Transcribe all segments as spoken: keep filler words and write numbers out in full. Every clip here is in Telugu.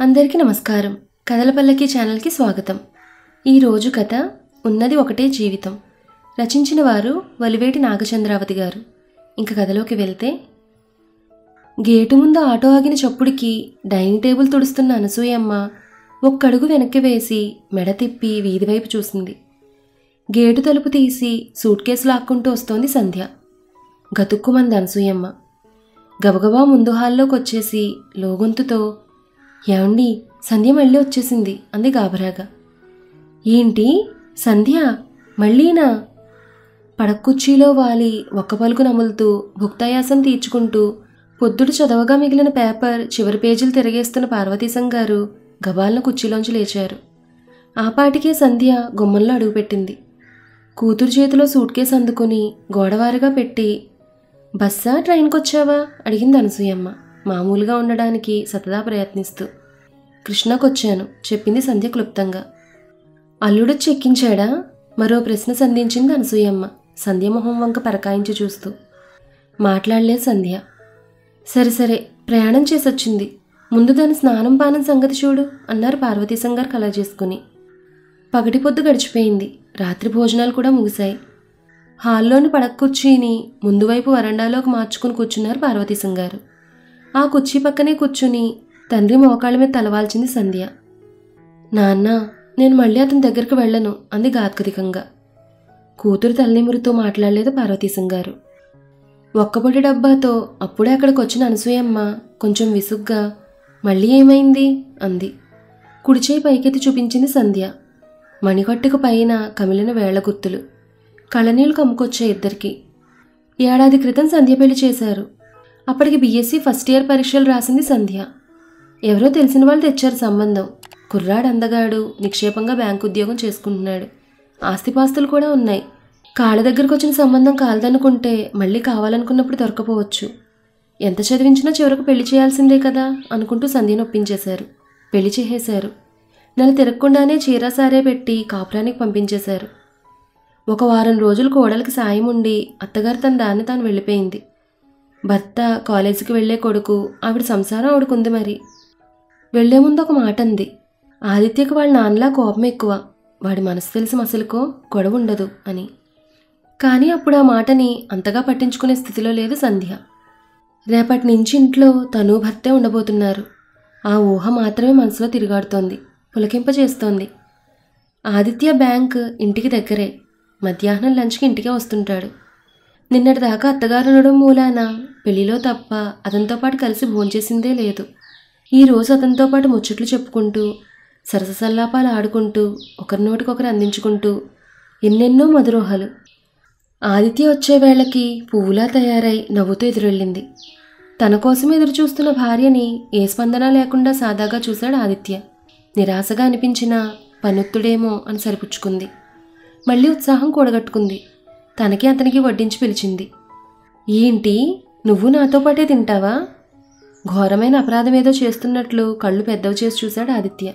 అందరికీ నమస్కారం. కథల పల్లకి ఛానల్కి స్వాగతం. ఈరోజు కథ ఉన్నది ఒకటే జీవితం. రచించిన వారు వలివేటి నాగచంద్రావతి గారు. ఇంక కథలోకి వెళ్తే, గేటు ముందు ఆటో ఆగిన చప్పుడికి డైనింగ్ టేబుల్ తుడుస్తున్న అనసూయమ్మ ఒక్కడుగు వెనక్కి వేసి మెడ తిప్పి వీధి వైపు చూసింది. గేటు తలుపు తీసి సూట్ కేసు లాక్కుంటూ వస్తోంది సంధ్య. గతుక్కుమంది అనసూయమ్మ. గబగబా ముందు హాల్లోకి వచ్చేసి లోగొంతుతో, ఏమండి, సంధ్య మళ్ళీ వచ్చేసింది అంది గాబరాగా. ఏంటి సంధ్య మళ్ళీనా? పడక్కుర్చీలో వాలి ఒక్క పలుకు నములుతూ భుక్తాయాసం తీర్చుకుంటూ పొద్దుడు చదవగా మిగిలిన పేపర్ చివరి పేజీలు తిరగేస్తున్న పార్వతీశం గారు గబాలను కుర్చీలోంచి లేచారు. ఆపాటికే సంధ్య గుమ్మంలో అడుగుపెట్టింది. కూతురు చేతిలో సూట్ కేసు అందుకుని గోడవారుగా పెట్టి, బస్సా ట్రైన్కొచ్చావా అడిగింది అనసూయమ్మ మామూలుగా ఉండడానికి సతదా ప్రయత్నిస్తూ. కృష్ణకొచ్చాను చెప్పింది సంధ్య క్లుప్తంగా. అల్లుడు చెక్కించాడా? మరో ప్రశ్న సంధించింది అనసూయమ్మ సంధ్య మొహం వంక పరకాయించి చూస్తూ. మాట్లాడలేదు సంధ్య. సరే సరే ప్రయాణం చేసొచ్చింది, ముందు దాని స్నానం పానం సంగతి చూడు అన్నారు పార్వతీశం గారు కలర్ చేసుకుని. పగటి పొద్దు గడిచిపోయింది. రాత్రి భోజనాలు కూడా ముగిశాయి. హాల్లోని పడక్కుర్చీని ముందు వైపు వరండాలోకి మార్చుకుని కూర్చున్నారు పార్వతీశం గారు. ఆ కుర్చీ పక్కనే కూర్చుని తండ్రి మోకాళ్ళ మీద తలవాల్చింది సంధ్య. నాన్న, నేను మళ్ళీ అతని దగ్గరికి వెళ్ళను అంది గాత్కతికంగా. కూతురు తల్లిమురితో మాట్లాడలేదు పార్వతీశం గారు. ఒక్కపొడి డబ్బాతో అప్పుడే అక్కడికి వచ్చిన అనసూయమ్మ కొంచెం విసుగ్గా, మళ్ళీ ఏమైంది అంది. కుడిచేయి పైకెత్తి చూపించింది సంధ్య. మణికట్టుకు పైన కమిలిన వేళ్ల గుర్తులు. కళ్ళనీళ్లు కమ్ముకొచ్చాయి ఇద్దరికి. ఏడాది క్రితం సంధ్య పెళ్లి చేశారు. అప్పటికి బీఎస్సీ ఫస్ట్ ఇయర్ పరీక్షలు రాసింది సంధ్య. ఎవరో తెలిసిన వాళ్ళు తెచ్చారు సంబంధం. కుర్రాడు అందగాడు, నిక్షేపంగా బ్యాంకు ఉద్యోగం చేసుకుంటున్నాడు. ఆస్తిపాస్తులు కూడా ఉన్నాయి. కాళ్ళ దగ్గరకు వచ్చిన సంబంధం కాలదనుకుంటే మళ్ళీ కావాలనుకున్నప్పుడు దొరకపోవచ్చు. ఎంత చదివించినా చివరకు పెళ్లి చేయాల్సిందే కదా అనుకుంటూ సంధ్యను ఒప్పించేశారు. పెళ్లి చేసేశారు. నెల తిరగకుండానే చీర సారే పెట్టి కాపురానికి పంపించేశారు. ఒక వారం రోజులు కోడలికి సాయం ఉండి అత్తగారు తన దాన్ని తాను వెళ్ళిపోయింది. భర్త కాలేజీకి వెళ్లే కొడుకు, ఆవిడ సంసారం ఆవిడకుంది. మరి వెళ్లే ముందు ఒక మాట అంది. ఆదిత్యకు వాళ్ళ నాన్నలా కోపం ఎక్కువ, వాడి మనసు తెలిసి మసలుకో గొడవ ఉండదు అని. కానీ అప్పుడు ఆ మాటని అంతగా పట్టించుకునే స్థితిలో లేదు సంధ్య. రేపటి నుంచి ఇంట్లో తను భర్తే ఉండబోతున్నారు. ఆ ఊహ మాత్రమే మనసులో తిరిగాడుతోంది, పులకింపచేస్తోంది. ఆదిత్య బ్యాంక్ ఇంటికి దగ్గరే. మధ్యాహ్నం లంచ్కి ఇంటికే వస్తుంటాడు. నిన్నటిదాకా అత్తగారు ఉండడం మూలాన పెళ్లిలో తప్ప అతనితో పాటు కలిసి భోంచేసిందే లేదు. ఈరోజు అతనితో పాటు ముచ్చట్లు చెప్పుకుంటూ, సరససల్లాపాలు ఆడుకుంటూ, ఒకరి నోటికొకరు అందించుకుంటూ ఎన్నెన్నో మధురోహాలు. ఆదిత్య వచ్చే వేళకి పువ్వులా తయారై నవ్వుతూ ఎదురెళ్ళింది. తన కోసం ఎదురు చూస్తున్న భార్యని ఏ స్పందన లేకుండా సాదాగా చూశాడు ఆదిత్య. నిరాశగా అనిపించినా పనొత్తుడేమో అని సరిపుచ్చుకుంది. మళ్ళీ ఉత్సాహం కూడగట్టుకుంది. తనకి అతనికి వడ్డించి పిలిచింది. ఏంటి, నువ్వు నాతో పాటే తింటావా? ఘోరమైన అపరాధం ఏదో చేస్తున్నట్లు కళ్ళు పెద్దవి చేసి చూశాడు ఆదిత్య.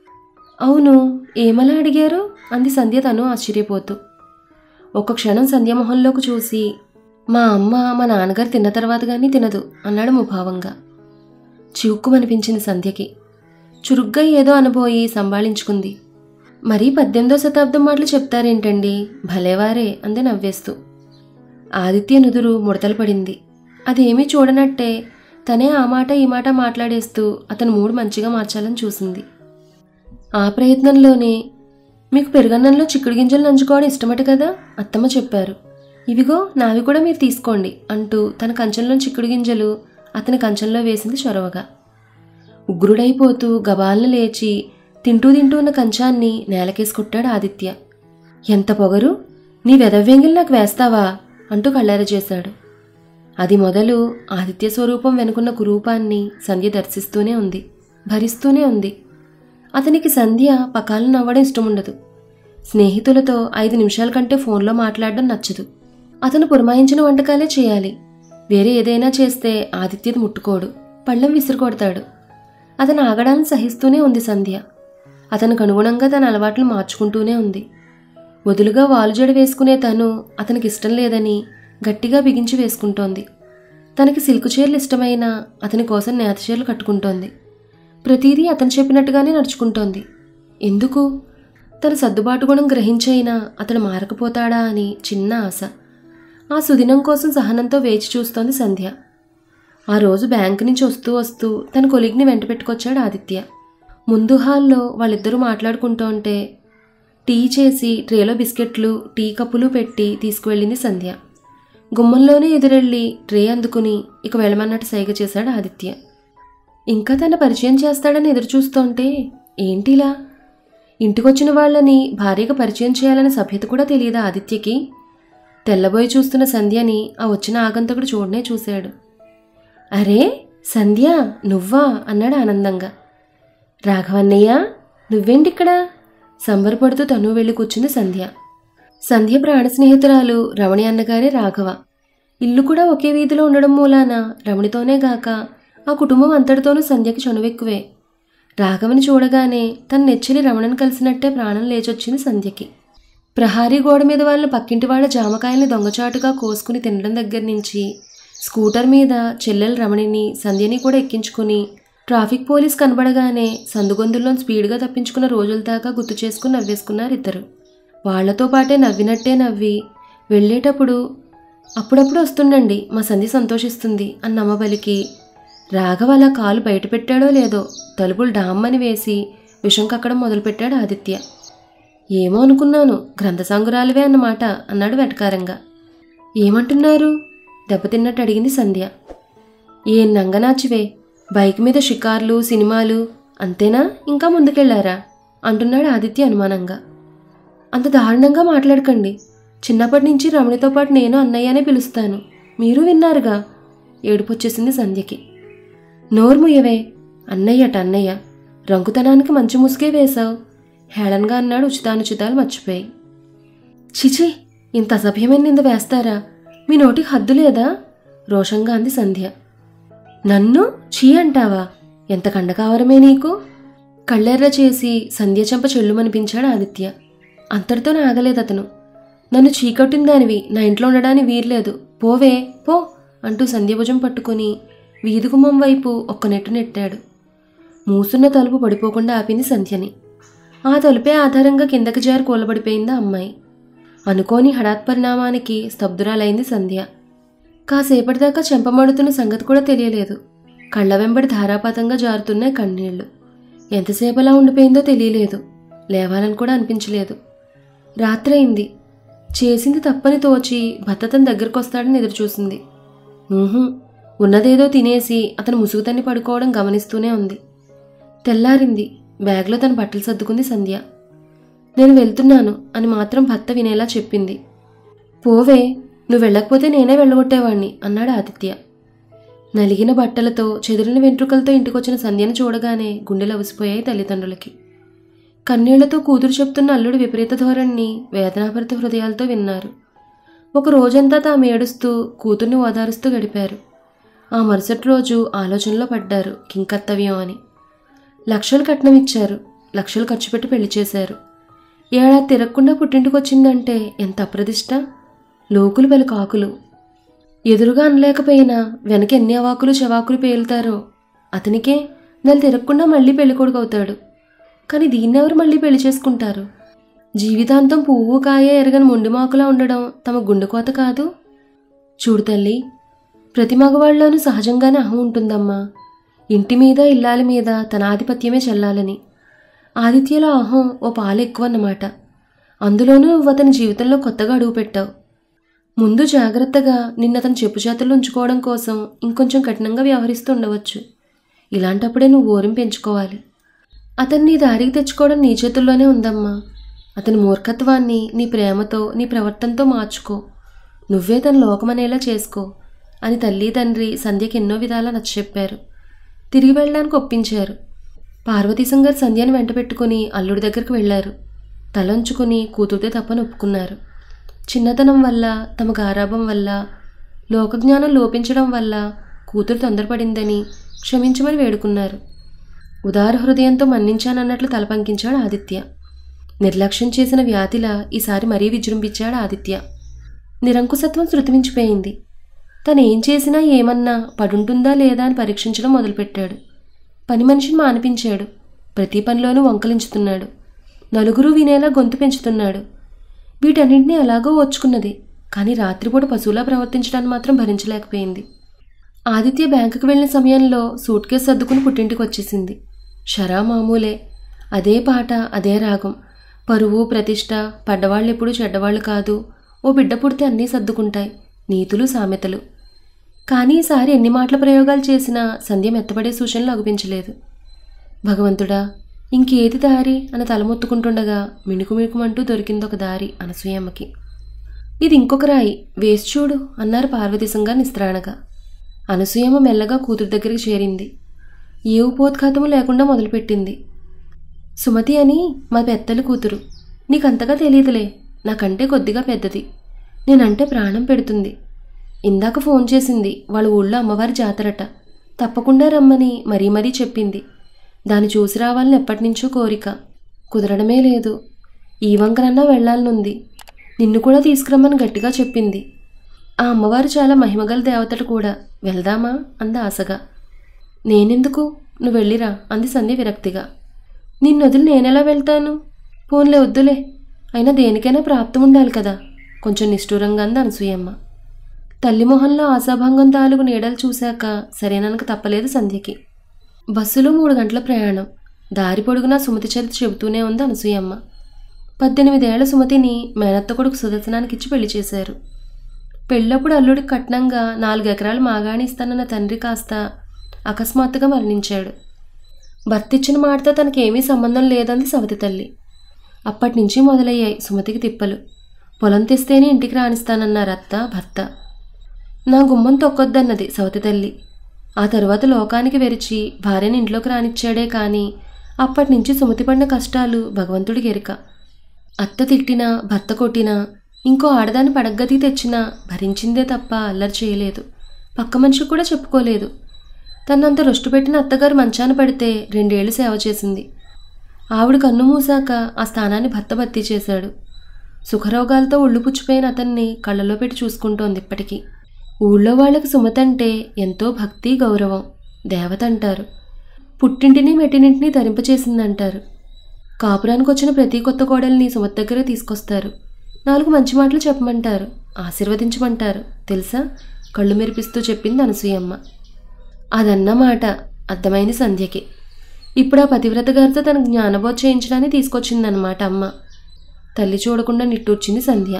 అవును, ఏమలా అడిగారు అంది సంధ్య తను ఆశ్చర్యపోతూ. ఒక క్షణం సంధ్య మొహంలోకి చూసి, మా అమ్మ మా నాన్నగారు తిన్న తర్వాత కానీ తినదు అన్నాడు ముభావంగా. చివుక్కుమనిపించింది సంధ్యకి. చురుగ్గా ఏదో అనబోయి సంభాళించుకుంది. మరీ పద్దెనిమిదో శతాబ్దం మాటలు చెప్తారేంటండి, భలేవారే అంది నవ్వేస్తూ. ఆదిత్య నుదురు ముడతలు పడింది. అదేమీ చూడనట్టే తనే ఆ మాట ఈ మాట మాట్లాడేస్తూ అతను మూడు మంచిగా మార్చాలని చూసింది. ఆ ప్రయత్నంలోనే, మీకు పెరుగన్నంలో చిక్కుడు గింజలు నంచుకోవడం ఇష్టమట కదా, అత్తమ్మ చెప్పారు. ఇవిగో నావి కూడా మీరు తీసుకోండి అంటూ తన కంచంలో చిక్కుడు గింజలు అతని కంచంలో వేసింది చొరవగా. ఉగ్రుడైపోతూ గబాలను లేచి తింటూ తింటూ ఉన్న కంచాన్ని నేలకేసి కొట్టాడు ఆదిత్య. ఎంత పొగరు, నీ వెదవ్యంగిలు నాకు వేస్తావా అంటూ కళ్ళార చేశాడు. అది మొదలు ఆదిత్య స్వరూపం వెనుకున్న కురూపాన్ని సంధ్య దర్శిస్తూనే ఉంది, భరిస్తూనే ఉంది. అతనికి సంధ్య పకాలను నవ్వడం ఇష్టముండదు. స్నేహితులతో ఐదు నిమిషాల కంటే ఫోన్లో మాట్లాడడం నచ్చదు. అతను పురమాయించిన వంటకాలే చేయాలి. వేరే ఏదైనా చేస్తే ఆదిత్యది ముట్టుకోడు, పళ్ళెం విసిరుకొడతాడు. అతను ఆగడాన్ని సహిస్తూనే ఉంది సంధ్య. అతనికి అనుగుణంగా తన అలవాట్లు మార్చుకుంటూనే ఉంది. వదులుగా వాలుజడ వేసుకునే తను అతనికి ఇష్టం లేదని గట్టిగా బిగించి వేసుకుంటోంది. తనకి సిల్కు చీరలు ఇష్టమైన అతని కోసం నేత చీరలు కట్టుకుంటోంది. ప్రతిదీ అతను చెప్పినట్టుగానే నడుచుకుంటోంది. ఎందుకు? తన సర్దుబాటు గుణం గ్రహించైనా అతడు మారకపోతాడా అని చిన్న ఆశ. ఆ సుదినం కోసం సహనంతో వేచి చూస్తోంది సంధ్య. ఆ రోజు బ్యాంకు నుంచి వస్తూ వస్తూ తన కొలీగ్ని వెంట పెట్టుకొచ్చాడు ఆదిత్య. ముందు హాల్లో వాళ్ళిద్దరూ మాట్లాడుకుంటూ టీ చేసి ట్రేలో బిస్కెట్లు టీ కప్పులు పెట్టి తీసుకువెళ్ళింది సంధ్య. గుమ్మంలోనే ఎదురెళ్ళి ట్రే అందుకుని ఇక వెళ్ళమన్నట్టు సైగ చేశాడు ఆదిత్య. ఇంకా తన పరిచయం చేస్తాడని ఎదురుచూస్తుంటే ఏంటిలా? ఇంటికొచ్చిన వాళ్ళని భార్యగా పరిచయం చేయాలని సభ్యత కూడా తెలియదా ఆదిత్యకి? తెల్లబోయి చూస్తున్న సంధ్యని ఆ వచ్చిన ఆగంతకుడు చూడనే చూశాడు. అరే సంధ్య, నువ్వా అన్నాడు ఆనందంగా. రాఘవన్నయ్య, నువ్వేంటిక్కడ? సంబరపడుతూ తను వెళ్ళి కూర్చుంది సంధ్య. సంధ్య ప్రాణ స్నేహితురాలు రమణి అన్నగారే రాఘవ. ఇల్లు కూడా ఒకే వీధిలో ఉండడం మూలాన రమణితోనే గాక ఆ కుటుంబం అంతటితోనూ సంధ్యకి చనువెక్కువే. రాఘవని చూడగానే తన నెచ్చిలి రమణని కలిసినట్టే ప్రాణం లేచొచ్చింది సంధ్యకి. ప్రహారీ గోడ మీద వాళ్ళ పక్కింటి వాళ్ళ జామకాయల్ని దొంగచాటుగా కోసుకుని తినడం దగ్గర నుంచి స్కూటర్ మీద చెల్లెల రమణిని సంధ్యని కూడా ఎక్కించుకుని ట్రాఫిక్ పోలీస్ కనబడగానే సందుగొందుల్లో స్పీడ్గా తప్పించుకున్న రోజుల దాకా గుర్తు చేసుకుని నవ్వేసుకున్నారు ఇద్దరు. వాళ్లతో పాటే నవ్వినట్టే నవ్వి వెళ్ళేటప్పుడు అప్పుడప్పుడు వస్తుండండి, మా సంధ్య సంతోషిస్తుంది అన్న అమ్మబలికి రాఘవ అలా కాలు బయట పెట్టాడో లేదో తలుపులు డామ్మని వేసి విషం కక్కడం మొదలుపెట్టాడు ఆదిత్య. ఏమో అనుకున్నాను, గ్రంథసాంగురాలివే అన్నమాట అన్నాడు వెటకారంగా. ఏమంటున్నారు? దెబ్బతిన్నట్టు అడిగింది సంధ్య. ఏ నంగనాచివే, బైక్ మీద షికార్లు సినిమాలు అంతేనా, ఇంకా ముందుకెళ్లారా అంటున్నాడు ఆదిత్య అనుమానంగా. అంత దారుణంగా మాట్లాడకండి. చిన్నప్పటి నుంచి రమణితో పాటు నేను అన్నయ్యనే పిలుస్తాను, మీరు విన్నారుగా. ఏడుపొచ్చేసింది సంధ్యకి. నోర్ముయ్యవే, అన్నయ్యట అన్నయ్య, రంకుతనానికి మంచి ముసుగే వేశావు హేళన్గా అన్నాడు ఉచితానుచితాలు మర్చిపోయి. చిచి, ఇంత అసభ్యమైన నింద వేస్తారా? మీ నోటికి హద్దు లేదా? రోషంగా అంది సంధ్య. నన్ను చీ అంటావా? ఎంత కండకావరమే నీకు? కళ్ళెర్ర చేసి సంధ్య చెంప చెల్లుమనిపించాడు ఆదిత్య. అంతటితో ఆగలేదతను. నన్ను చీకొట్టిన దానివి నా ఇంట్లో ఉండడానికి వీర్లేదు, పోవే పో అంటూ సంధ్యభుజం పట్టుకుని వీధిగుమ్మం వైపు ఒక్క నెట్టు నెట్టాడు. మూసున్న తలుపు పడిపోకుండా ఆపింది సంధ్యని. ఆ తలుపే ఆధారంగా కిందకి జారి కూలబడిపోయింది అమ్మాయి. అనుకోని హఠాత్ పరిణామానికి స్తబ్దురాలైంది సంధ్య. కాసేపటిదాకా చెంపమడుతున్న సంగతి కూడా తెలియలేదు. కళ్ళ వెంబడి ధారాపాతంగా జారుతున్నాయి కన్నీళ్లు. ఎంతసేపలా ఉండిపోయిందో తెలియలేదు. లేవాలని కూడా అనిపించలేదు. రాత్రయింది. చేసింది తప్పని తోచి భర్త తన దగ్గరకు వస్తాడని ఎదురుచూసింది. ఊహు, ఉన్నదేదో తినేసి అతను ముసుగుతన్ని పడుకోవడం గమనిస్తూనే ఉంది. తెల్లారింది. బ్యాగ్లో తన బట్టలు సర్దుకుంది సంధ్య. నేను వెళ్తున్నాను అని మాత్రం భర్త వినేలా చెప్పింది. పోవే, నువ్వు వెళ్ళకపోతే నేనే వెళ్ళగొట్టేవాణ్ణి అన్నాడు ఆదిత్య. నలిగిన బట్టలతో చెదిరిన వెంట్రుకలతో ఇంటికొచ్చిన సంధ్యను చూడగానే గుండెలు అవిసిపోయాయి తల్లిదండ్రులకి. కన్నీళ్లతో కూతురు చెప్తున్న అల్లుడి విపరీత ధోరణిని వేదనాభరిత హృదయాలతో విన్నారు. ఒక రోజంతా తాము ఏడుస్తూ కూతుర్ని ఓదారుస్తూ గడిపారు. ఆ మరుసటి రోజు ఆలోచనలో పడ్డారు కింకర్తవ్యం అని. లక్షలు కట్నం ఇచ్చారు, లక్షలు ఖర్చు పెట్టి పెళ్లి చేశారు. ఏడాది తిరగకుండా పుట్టింటికొచ్చిందంటే ఎంత అప్రదిష్ట! లోకులు పలు కాకులు. ఎదురుగా అనలేకపోయినా వెనక ఎన్ని అవాకులు చెవాకులు పేలుతారో. అతనికే నెల తిరగకుండా మళ్ళీ పెళ్ళికొడుకు అవుతాడు. కానీ దీన్నెవరు మళ్ళీ పెళ్లి చేసుకుంటారు? జీవితాంతం పువ్వు కాయ ఎరగని మొండిమాకులా ఉండడం తమ గుండెకోత కాదు. చూడు తల్లి, ప్రతి మగవాళ్ళలోనూ సహజంగానే అహం ఉంటుందమ్మా. ఇంటి మీద ఇల్లాల మీద తన ఆధిపత్యమే చెల్లాలని. ఆదిత్యలో అహం ఓ పాలు ఎక్కువ అన్నమాట. అందులోనూ నువ్వు అతని జీవితంలో కొత్తగా అడుగు పెట్టావు. ముందు జాగ్రత్తగా నిన్నతను చెప్పు చేతుల్లో ఉంచుకోవడం కోసం ఇంకొంచెం కఠినంగా వ్యవహరిస్తూ ఉండవచ్చు. ఇలాంటప్పుడే నువ్వు ఓరిం పెంచుకోవాలి. అతన్ని నీ దారికి తెచ్చుకోవడం నీ చేతుల్లోనే ఉందమ్మా. అతని మూర్ఖత్వాన్ని నీ ప్రేమతో నీ ప్రవర్తనతో మార్చుకో. నువ్వే తన లోకమనేలా చేసుకో అని తల్లి తండ్రి సంధ్యకి ఎన్నో విధాలా నచ్చచెప్పారు. తిరిగి వెళ్ళడానికి ఒప్పించారు. పార్వతీశం గారు సంధ్యను వెంట పెట్టుకుని అల్లుడి దగ్గరికి వెళ్లారు. తలంచుకుని కూతురితే తప్పని ఒప్పుకున్నారు. చిన్నతనం వల్ల, తమ గారాభం వల్ల, లోకజ్ఞానం లోపించడం వల్ల కూతురు తొందరపడిందని క్షమించమని వేడుకున్నారు. ఉదార హృదయంతో మన్నించానన్నట్లు తలపంకించాడు ఆదిత్య. నిర్లక్ష్యం చేసిన వ్యాధిలా ఈసారి మరీ విజృంభించాడు ఆదిత్య. నిరంకుశత్వం శృతిమించిపోయింది. తనేం చేసినా ఏమన్నా పడుంటుందా లేదా అని పరీక్షించడం మొదలుపెట్టాడు. పని మనిషిని మానిపించాడు. ప్రతి పనిలోనూ వంకలించుతున్నాడు. నలుగురు వినేలా గొంతు పెంచుతున్నాడు. వీటన్నింటినీ ఎలాగో ఓర్చుకున్నది. కానీ రాత్రిపూట పశువులా ప్రవర్తించడాన్ని మాత్రం భరించలేకపోయింది. ఆదిత్య బ్యాంకుకు వెళ్ళిన సమయంలో సూట్ కేసు సర్దుకుని పుట్టింటికి వచ్చేసింది. షరా మామూలే. అదే పాట, అదే రాగం. పరువు, ప్రతిష్ట, పడ్డవాళ్ళెప్పుడు చెడ్డవాళ్ళు కాదు, ఓ బిడ్డ పుడితే అన్నీ సర్దుకుంటాయి, నీతులు, సామెతలు. కానీ ఈసారి ఎన్ని మాటల ప్రయోగాలు చేసినా సంధ్య మెత్తపడే సూచనలు అగుపించలేదు. భగవంతుడా, ఇంకేది దారి అని తలమొత్తుకుంటుండగా మిణుకు మిణుకుమంటూ దొరికిందొక దారి అనసూయమ్మకి. ఇది ఇంకొక రాయి, వేసి చూడు అన్నారు పార్వతీశంగా నిస్త్రాణగా. అనసూయమ్మ మెల్లగా కూతురు దగ్గరికి చేరింది. ఏ ఉపోద్ఘాతము లేకుండా మొదలుపెట్టింది. సుమతి అని మా పెద్దల కూతురు. నీకంతగా తెలియదులే, నాకంటే కొద్దిగా పెద్దది. నేనంటే ప్రాణం పెడుతుంది. ఇందాక ఫోన్ చేసింది. వాళ్ళ ఊళ్ళో అమ్మవారి జాతరట, తప్పకుండా రమ్మని మరీ మరీ చెప్పింది. దాన్ని చూసి రావాలని ఎప్పటినుంచో కోరిక, కుదరడమే లేదు. ఈ వంకనన్నా వెళ్లాలనుంది. నిన్ను కూడా తీసుకురమ్మని గట్టిగా చెప్పింది. ఆ అమ్మవారు చాలా మహిమగల దేవతలు కూడా. వెళ్దామా అంది ఆశగా. నేనెందుకు, నువ్వు వెళ్ళిరా అంది సంధ్య విరక్తిగా. నిన్నొదిలి నేనెలా వెళ్తాను? పోన్లే, వద్దులే. అయినా దేనికైనా ప్రాప్తం ఉండాలి కదా, కొంచెం నిష్ఠూరంగా అంది అనసూయమ్మ. తల్లి మొహంలో ఆశాభంగం తాలూకు నీడలు చూశాక సరేననక తప్పలేదు సంధ్యకి. బస్సులో మూడు గంటల ప్రయాణం. దారి పొడుగునా సుమతి చరిత్ర చెబుతూనే ఉంది అనసూయమ్మ. పద్దెనిమిదేళ్ల సుమతిని మేనత్త కొడుకు సుదర్శనానికిచ్చి పెళ్లి చేశారు. పెళ్ళప్పుడు అల్లుడికి కట్నంగా నాలుగు ఎకరాలు మాగాణి ఇస్తానన్న తండ్రి కాస్త అకస్మాత్తుగా మరణించాడు. భర్త ఇచ్చిన మాటతో తనకేమీ సంబంధం లేదంది సవతి తల్లి. అప్పటినుంచి మొదలయ్యాయి సుమతికి తిప్పలు. పొలం తెస్తేనే ఇంటికి రాణిస్తానన్నారు అత్త, భర్త. నా గుమ్మం తొక్కొద్దన్నది సవతి తల్లి. ఆ తరువాత లోకానికి వెరిచి భార్యని ఇంట్లోకి రానిచ్చాడే కానీ అప్పటినుంచి సుమతి పడిన కష్టాలు భగవంతుడికి ఎరిక. అత్త తిట్టినా, భర్త కొట్టినా, ఇంకో ఆడదాన్ని పడగ్గదికి తెచ్చినా భరించిందే తప్ప అల్లరి చేయలేదు. పక్క మనిషికి కూడా చెప్పుకోలేదు. తనంత రొష్టు పెట్టిన అత్తగారు మంచాన పడితే రెండేళ్లు సేవ చేసింది. ఆవిడ కన్ను మూసాక ఆ స్థానాన్ని భర్త భర్తీ చేశాడు. సుఖరోగాలతో ఒళ్ళు పుచ్చిపోయిన అతన్ని కళ్ళలో పెట్టి చూసుకుంటోంది ఇప్పటికీ. ఊళ్ళో వాళ్ళకి సుమతి అంటే ఎంతో భక్తి, గౌరవం. దేవత అంటారు. పుట్టింటిని మెట్టినింటిని ధరింపచేసిందంటారు. కాపురానికి వచ్చిన ప్రతి కొత్త కోడల్ని సుమతి దగ్గర తీసుకొస్తారు. నాలుగు మంచి మాటలు చెప్పమంటారు, ఆశీర్వదించమంటారు. తెలుసా, కళ్ళు మెరిపిస్తూ చెప్పింది అనసూయమ్మ. అదన్నమాట అర్థమైంది సంధ్యకి. ఇప్పుడు ఆ పతివ్రత గారితో తనకు జ్ఞానబోధ చేయించడానికి తీసుకొచ్చిందన్నమాట అమ్మ. తల్లి చూడకుండా నిట్టూర్చింది సంధ్య.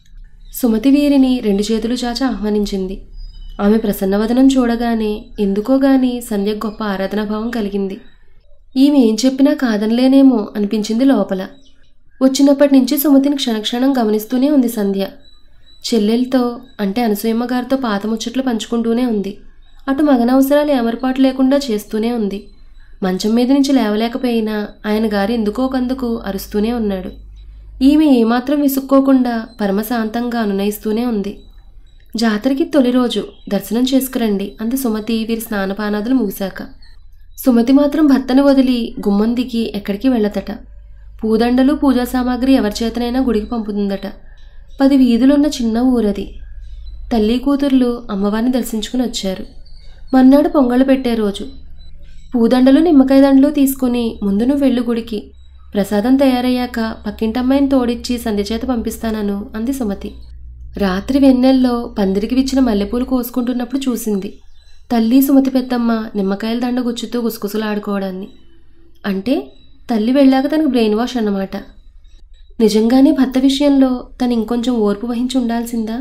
సుమతి వీరిని రెండు చేతులు చాచి ఆహ్వానించింది. ఆమె ప్రసన్నవదనం చూడగానే ఎందుకో గాని సంధ్యకు గొప్ప ఆరాధనాభావం కలిగింది. ఈమె ఏం చెప్పినా కాదనలేనేమో అనిపించింది లోపల. వచ్చినప్పటి నుంచి సుమతిని క్షణక్షణం గమనిస్తూనే ఉంది సంధ్య. చెల్లెలతో అంటే అనసూయమ్మ గారితో పాత ముచ్చట్లు పంచుకుంటూనే ఉంది. అటు మగనవసరాలు ఏమరపాటు లేకుండా చేస్తూనే ఉంది. మంచం మీద నుంచి లేవలేకపోయినా ఆయన గారు ఎందుకో కందుకు అరుస్తూనే ఉన్నాడు. ఈమె ఏమాత్రం విసుక్కోకుండా పరమశాంతంగా అనునయిస్తూనే ఉంది. జాతరకి తొలి రోజు దర్శనం చేసుకురండి అంది సుమతి వీరి స్నానపానాదులు ముగిశాక. సుమతి మాత్రం భర్తను వదిలి గుమ్మం దిగి ఎక్కడికి వెళ్ళదట. పూదండలు, పూజా సామాగ్రి ఎవరి చేతనైనా గుడికి పంపుతుందట. పది వీధులున్న చిన్న ఊరది. తల్లి కూతుర్లు అమ్మవారిని దర్శించుకుని వచ్చారు. మర్నాడు పొంగళ్ళు పెట్టే రోజు. పూదండలు, నిమ్మకాయ దండలు తీసుకుని ముందు నువ్వు వెళ్ళు గుడికి. ప్రసాదం తయారయ్యాక పక్కింటమ్మాయిని తోడిచ్చి సంధ్య చేత పంపిస్తానను అంది సుమతి. రాత్రి వెన్నెల్లో పందిరికి విచ్చిన మల్లెపూలు కోసుకుంటున్నప్పుడు చూసింది తల్లి సుమతి పెద్దమ్మ నిమ్మకాయల దండ గుచ్చుతూ గుసగుసలాడుకోవడాన్ని. అంటే తల్లి వెళ్ళాక తనకు బ్రెయిన్ వాష్ అన్నమాట. నిజంగానే భర్త విషయంలో తను ఇంకొంచెం ఓర్పు వహించి ఉండాల్సిందా?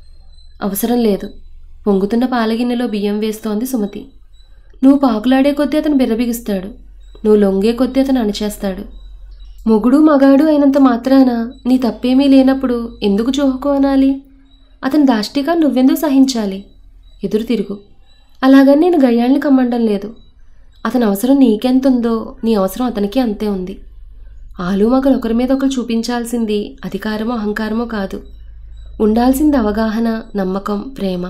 అవసరం లేదు. పొంగుతున్న పాలగిన్నెలో బియ్యం వేస్తోంది సుమతి. నువ్వు పాకులాడే కొద్దీ అతను బిర్రబిగిస్తాడు. నువ్వు లొంగే కొద్దీ అతను అణచేస్తాడు. మొగుడు మగాడు అయినంత మాత్రాన నీ తప్పేమీ లేనప్పుడు ఎందుకు జోహకు అనాలి? అతని దాష్టిగా నువ్వెందుకు సహించాలి? ఎదురు తిరుగు. అలాగని నేను గయ్యాళ్ళని కమ్మండం లేదు. అతని అవసరం నీకెంతుందో నీ అవసరం అతనికి అంతే ఉంది. ఆలు మగలు ఒకరి మీద ఒకరు చూపించాల్సింది అధికారమో అహంకారమో కాదు. ఉండాల్సింది అవగాహన, నమ్మకం, ప్రేమ.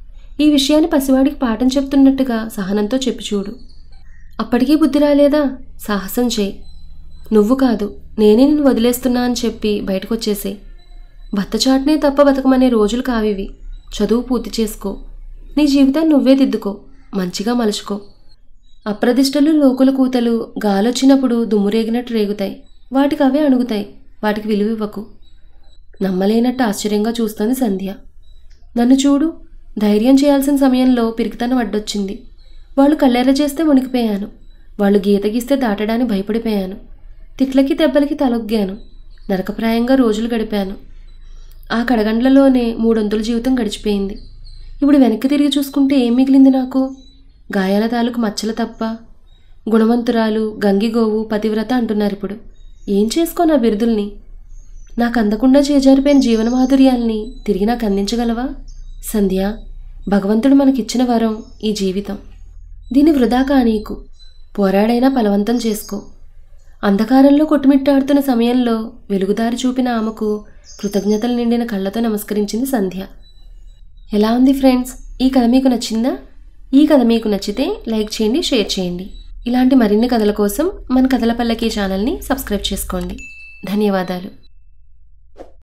ఈ విషయాన్ని పసివాడికి పాఠం చెప్తున్నట్టుగా సహనంతో చెప్పి చూడు. అప్పటికీ బుద్ధి రాలేదా? సాహసం చేయి. నువ్వు కాదు, నేనే నిన్ను వదిలేస్తున్నా అని చెప్పి బయటకు వచ్చేసేయి. భర్తచాటునే తప్ప బతకమనే రోజులు కావివి. చదువు పూర్తి చేసుకో. నీ జీవితాన్ని నువ్వే దిద్దుకో, మంచిగా మలుచుకో. అప్రదిష్టలు లోకుల కూతలు గాలొచ్చినప్పుడు దుమ్మురేగినట్టు రేగుతాయి. వాటికి అవే అణుగుతాయి. వాటికి విలువ ఇవ్వకు. నమ్మలేనట్టు ఆశ్చర్యంగా చూస్తోంది సంధ్య. నన్ను చూడు, ధైర్యం చేయాల్సిన సమయంలో పిరికితనం అడ్డొచ్చింది. వాళ్ళు కళ్ళెర్ర చేస్తే వణికిపోయాను. వాళ్ళు గీత గీస్తే దాటడానికి భయపడిపోయాను. తిట్లకి దెబ్బలకి తలొగ్గాను. నరకప్రాయంగా రోజులు గడిపాను. ఆ కడగండ్లలోనే మూడొంతుల జీవితం గడిచిపోయింది. ఇప్పుడు వెనక్కి తిరిగి చూసుకుంటే ఏం మిగిలింది నాకు? గాయాల తాలూకు మచ్చలు తప్ప. గుణవంతురాలు, గంగిగోవు, పతివ్రత అంటున్నారు ఇప్పుడు. ఏం చేసుకో నా బిరుదుల్ని? నాకు అందకుండా చేజారిపోయిన జీవన మాధుర్యాల్ని తిరిగి నాకు అందించగలవా? సంధ్య, భగవంతుడు మనకిచ్చిన వరం ఈ జీవితం. దీన్ని వృధా కానీకు. పోరాడైనా బలవంతం చేసుకో. అంధకారంలో కొట్టుమిట్టాడుతున్న సమయంలో వెలుగుదారి చూపిన ఆమెకు కృతజ్ఞతలు నిండిన కళ్ళతో నమస్కరించింది సంధ్య. ఎలా ఉంది ఫ్రెండ్స్? ఈ కథ మీకు నచ్చిందా? ఈ కథ మీకు నచ్చితే లైక్ చేయండి, షేర్ చేయండి. ఇలాంటి మరిన్ని కథల కోసం మన కథల పల్లకి ఛానల్ని సబ్స్క్రైబ్ చేసుకోండి. ధన్యవాదాలు.